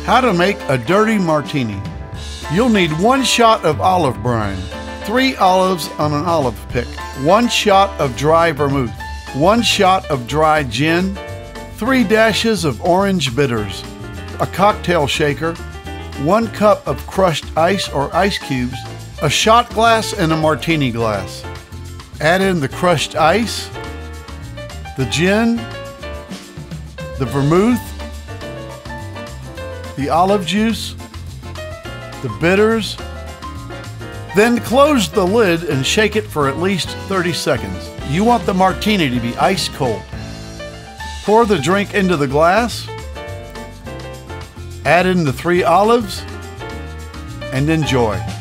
How to make a dirty martini. You'll need 1 shot of olive brine, 3 olives on an olive pick, 1 shot of dry vermouth, 1 shot of dry gin, 3 dashes of orange bitters, a cocktail shaker, 1 cup of crushed ice or ice cubes, a shot glass and a martini glass. Add in the crushed ice, the gin, the vermouth, the olive juice, the bitters. Then close the lid and shake it for at least 30 seconds. You want the martini to be ice cold. Pour the drink into the glass, add in the 3 olives, and enjoy.